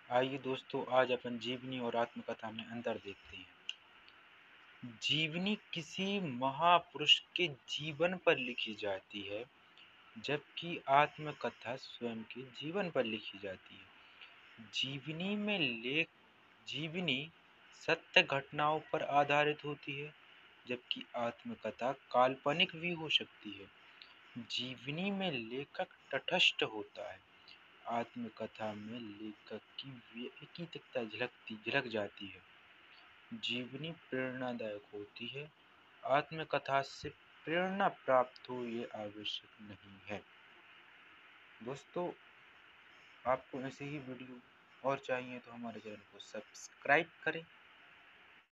आइए दोस्तों, आज अपन जीवनी और आत्मकथा में अंतर देखते हैं। जीवनी किसी महापुरुष के जीवन पर लिखी जाती है, जबकि आत्मकथा स्वयं के जीवन पर लिखी जाती है। जीवनी सत्य घटनाओं पर आधारित होती है, जबकि आत्मकथा काल्पनिक भी हो सकती है। जीवनी में लेखक तटस्थ होता है, आत्मकथा में लेखक की व्यक्तिगतता झलक जाती है। जीवनी प्रेरणादायक होती है, आत्मकथा से प्रेरणा प्राप्त हो ये आवश्यक नहीं है। दोस्तों, आपको ऐसे ही वीडियो और चाहिए तो हमारे चैनल को सब्सक्राइब करें